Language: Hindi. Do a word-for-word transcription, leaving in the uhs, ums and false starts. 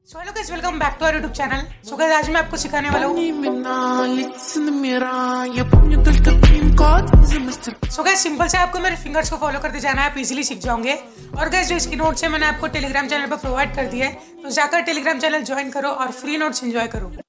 So hello guys, welcome back to our YouTube channel. So guys, आज मैं आपको सिखाने वाला हूँ। सो गाइस, सिंपल से आपको मेरे फिंगर्स को फॉलो करते जाना है, आप इजीली सीख जाओगे। और गाइस, जो इसकी नोट्स है मैंने आपको टेलीग्राम चैनल पर प्रोवाइड कर दिया है, तो जाकर टेलीग्राम चैनल ज्वाइन करो और फ्री नोट्स एंजॉय करो।